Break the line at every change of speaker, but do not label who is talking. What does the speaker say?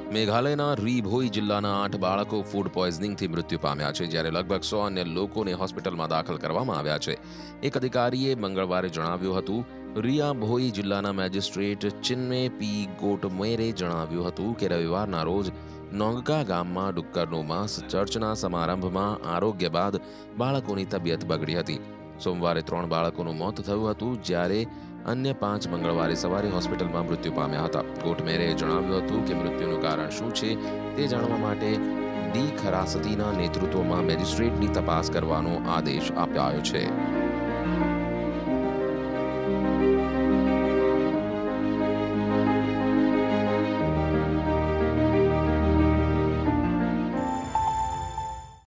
મેઘાલયના રી-ભોઈ જિલ્લાના 8 બાળકો ફૂડ પોઈઝનિંગથી મૃત્યુ પામ્યા છે, જ્યારે લગભગ 100 અન્ય લોકોને હોસ્પિટલમાં દાખલ કરવામાં આવ્યા છે. એક અધિકારીએ મંગળવારે જણાવ્યું હતું. રી-ભોઈ જિલ્લાના મેજિસ્ટ્રેટ ચિન્મે પી ગોટમેરે જણાવ્યું હતું કે રવિવારના રોજ નોંગકા ગામમાં ડુક્કરનું માંસ ચર્ચના સમારંભમાં આરોગ્ય બાદ બાળકોની તબિયત બગડી હતી. સોમવારે 3 બાળકોનું મોત થયું હતું, જ્યારે અન્ય 5 મંગળવારે સવારે હોસ્પિટલમાં મૃત્યુ પામ્યા હતા. ગોટમેરેએ જણાવ્યું હતું કે મૃત્યુનું કારણ શું છે તે જાણવા માટે ડી ખરાસતીના નેતૃત્વમાં મેજિસ્ટ્રેટની તપાસ કરવાનો આદેશ અપાયો છે.